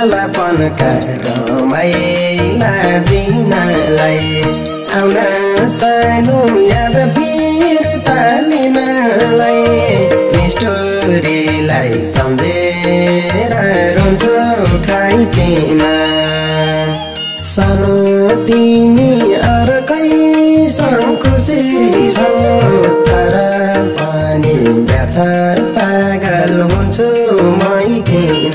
बालापनका रमाइला दिनलाई आउन सानो याद फिर्ता लिनलाई निष्ठुरीलाई सम्झेर रुन्छु खाइकिन सानो तिमी अर्कैसँग खुसी छौ तर पनि व्यर्थ पागल हुन्छु मै किन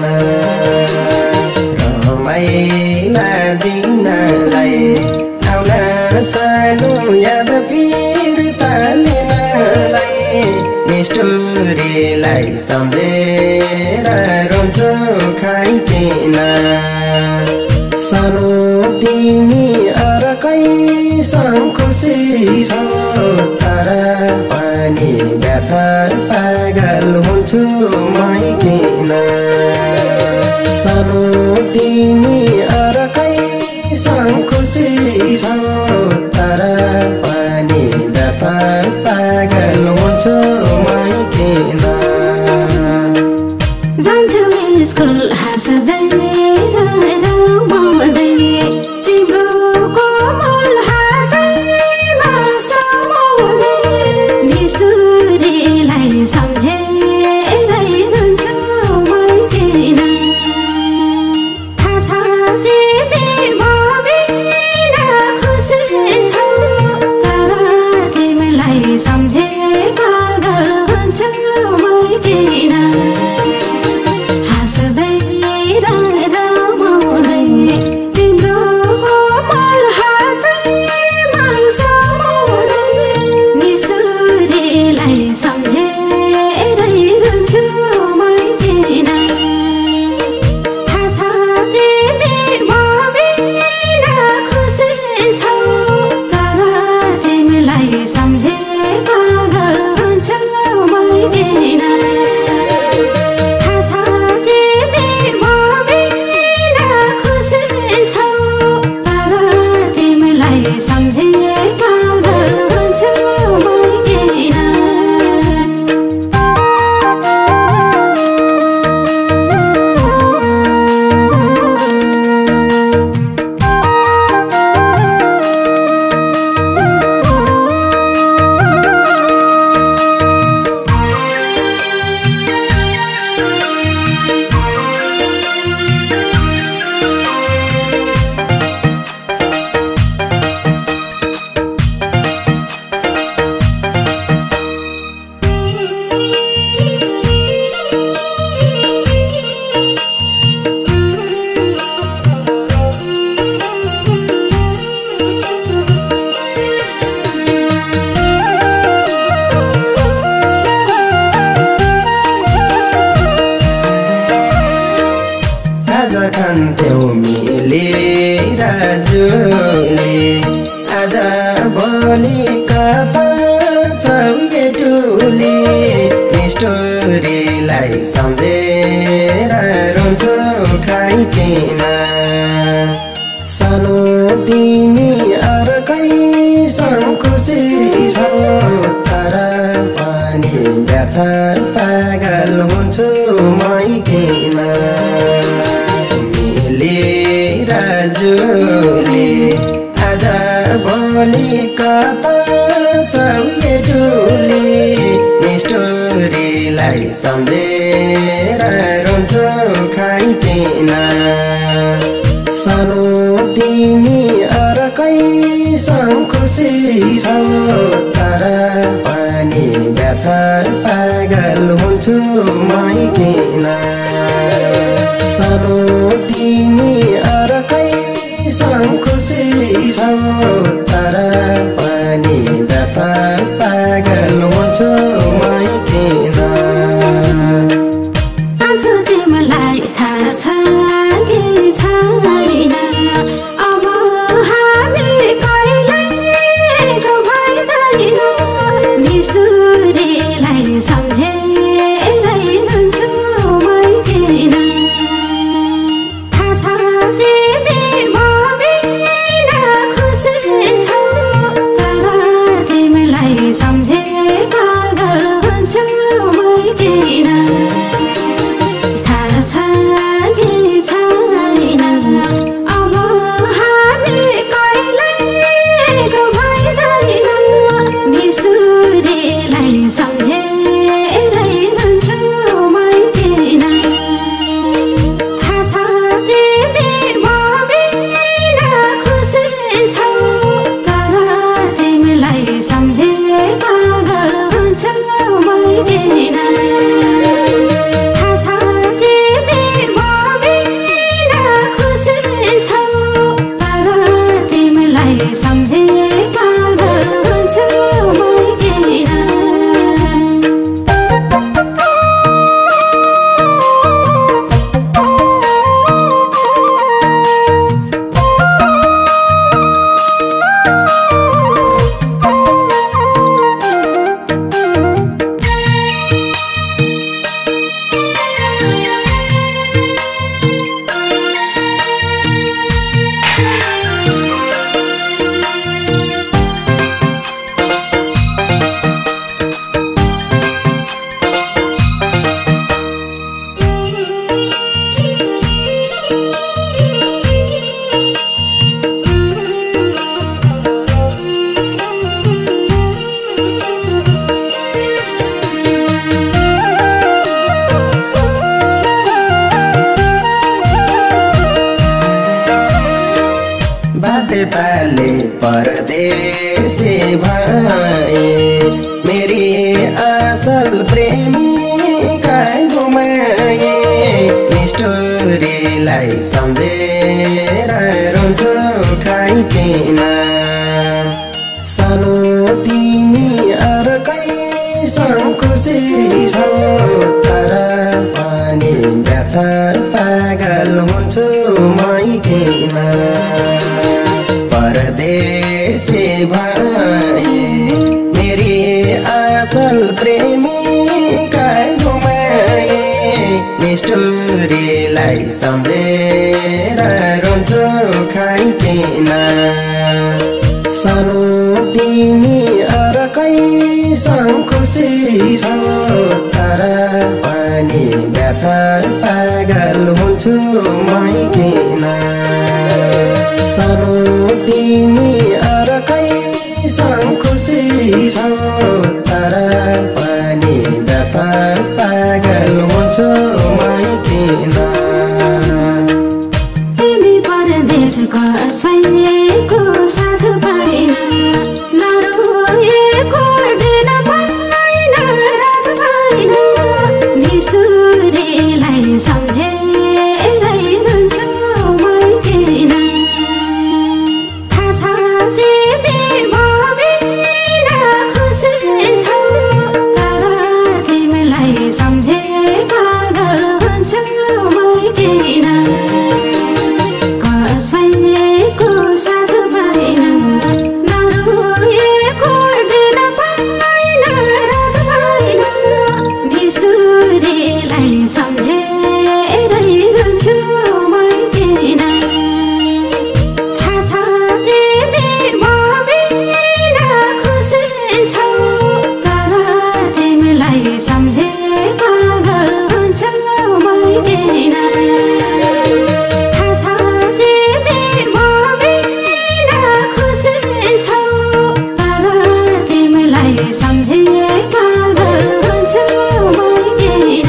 रमाइला दिनलाई आउन सानो याद फिर्ता लिनलाई निष्ठुरीलाई सम्झेर रुन्छु खाइकिन सानो तिमी अर्कैसँग खुसी छौ तर पनि व्यर्थ पागल हुन्छु मै किन सानो तिमी अर्कैसँग खुसी छौ तर पनि व्यर्थ पागल हुन्छु मै किन जान्थ्यौ स्कुल हाँस्दै रमाउँदै तिम्रो कोमल हातैमा समाउँदै निष्ठुरीलाई सम्झेरै रुन्छु मै किन थाहा छ तिमी मबिना खुसी छौ तर तिमीलाई सम्झे पागल हुन्छु मै किन खान्थ्यौ मिलेर जुली आज भोलि कता छौ ये टुली निष्ठुरीलाई सम्झेर रुन्छु खाइकिन सानो तिमी अर्कैसँग खुसी छौ तर पनि व्यर्थ पागल हुन्छु मै किन जुली आज भोलि कता छौ ये टुली निष्ठुरीलाई सम्झेर रुन्छु खाइकिन सानो तिमी अर्कैसँग खुसी छौ तर पनि व्यर्थ पागल हुन्छु मै किन सानो तिमी अर्कैसँग खुसी छौ तर पनि व्यर्थ पागल हुन्छु मै किन आज तिमीलाई थाहा छ कि छैन अब हामी कहिल्यै भइँदैन निष्ठुरीलाई सम्झेरै रुन्छु मै किन थाहा छ तिमी मबिना खुसी छौ तर तिमीलाई सम्झे पागल हुन्छु मै यताले परदेशी भए मेरी असल प्रेमिका गुमाए निष्ठुरीलाई सम्झेर रुन्छु खाइकिन सानो तिमी अर्कैसँग खुसी छौ तर पनि व्यर्थ पागल हुन्छु मै किन परदेशी भए मेरी असल प्रेमिका गुमाए निष्ठुरीलाई सम्झेर रुन्छु खाइकिन सानो तिमी अर्कैसँग खुसी छौ तर पनि व्यर्थ पागल हुन्छु मै किन सानो तिमी अर्कैसँग खुसी छौ तर पनि व्यर्थ पागल हुन्छु मै किन तिमी परदेशको सैको साथ पाइन नरोएको दिन पाइन रात पाइन निसुरीलाई सम्झेरै रुन्छु मै किन थाहा छ तिमी मबिन खुसी छौ तर तिमीलाई सम्झे पागल हुन्छु मै किन कसैको साथ पाइन नरोएको दिन पाइन रात पाइन निसुरीलाई सम्झेरै रुन्छु मै किन थाहा छ तिमी मबिन खुसी छौ तर तिमीलाई सम्झे पागल हुन्छु मै किन सम्झे पागल हुन्छु मै किन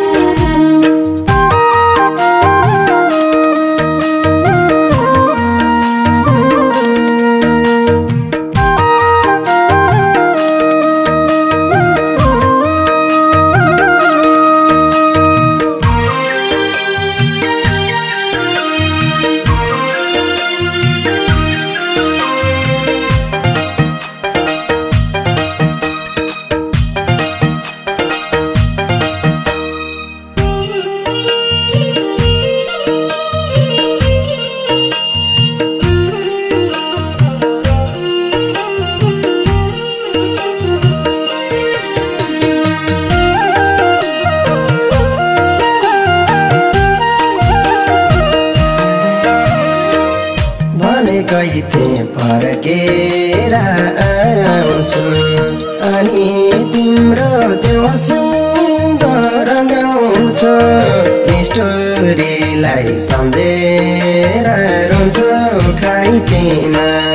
भनेकै थिएँ फर्केर आउँछु अनि तिम्रो त्यो सुन्दर गाउँछु निष्ठुरीलाई सम्झेर रुन्छु खाइकिन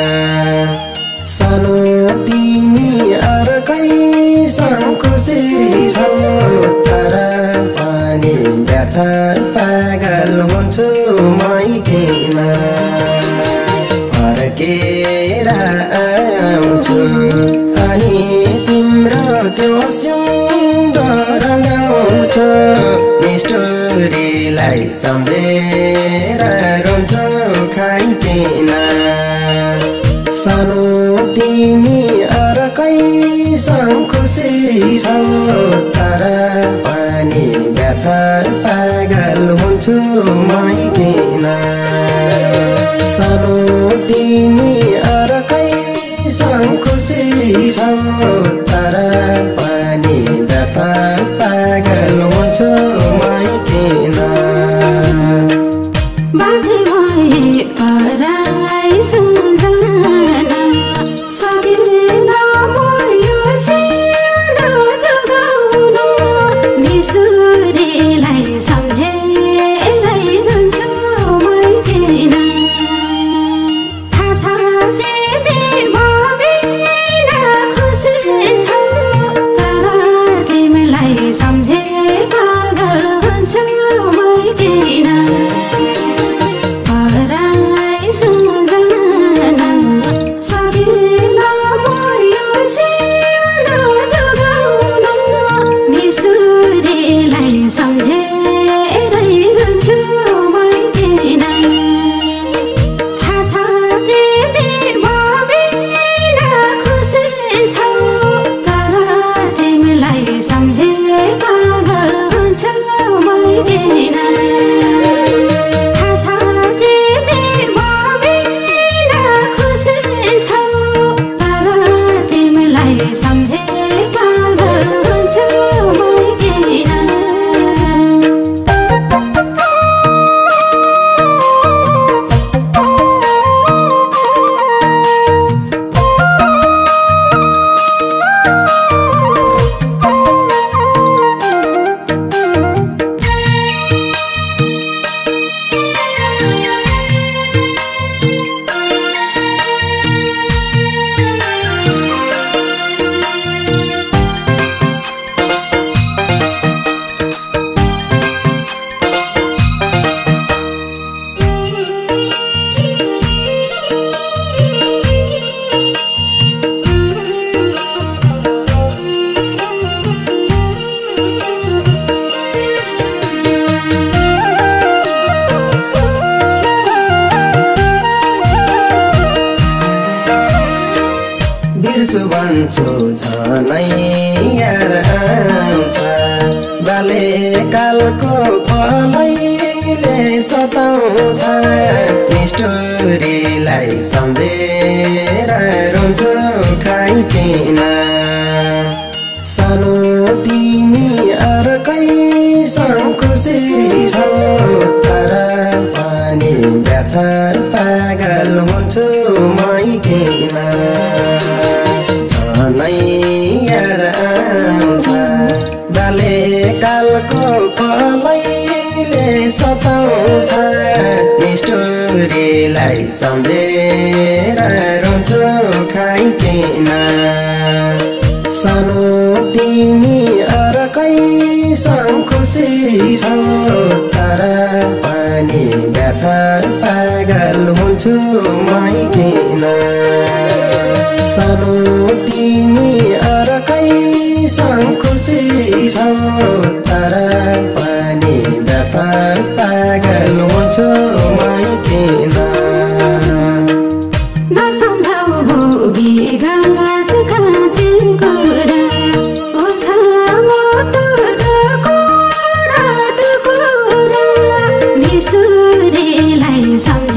सानो तिमी अर्कैसँग खुसी छौ तर पनि व्यर्थ पागल हुन्छु मै किन फर्केर आउँछु अनि तिम्रो त्यो सुन्दर गाउँछु निष्ठुरीलाई सम्झेर रुन्छु खाइकिन सानो तिमी अर्कैसँग खुसी छौ तर पनि व्यर्थ पागल हुन्छु मै किन सानो तिमी अर्कैसँग खुसी छौ तर पनि व्यर्थ पागल हुन्छु मै किन बाध्य भए पराइसँग जान सकिँदैन म यो सिउँदो जोगाउन निसुरीलाई सम्झेरै रुन्छु मै किन थाहा छ तिमी मबिन खुसी छौ तर तिमीलाई सम्झे पागल हुन्छु किन थाहा छ तिमी मबिना खुसी छौ तर तिमीलाई सम्झे पागल हुन्छु म किन बिर्सु भन्छु झनै याद आउँछ बाल्यकालको पलैले सताउँछ निष्ठुरीलाई सम्झेर रुन्छु खाइकिन सानो तिमी अर्कैसँग खुसी छौ तर पनि व्यर्थ पागल हुन्छु मै किन झनै याद आउँछ बाल्यकालको पलैले सताउँछ निष्ठुरीलाई सम्झेर रुन्छु खाइकिन सानो तिमी अर्कैसँग खुसी छौ तर पनि व्यर्थ पागल हुन्छु मै किन सानो तिमी अर्कैसँग खुसी छौ तर पनि व्यर्थ पागल हुन्छु मै किन नसम्झौ हो विगत कति कुरा ओछ मोटो डकोरा डकोरा निसुरीलाई सम्झ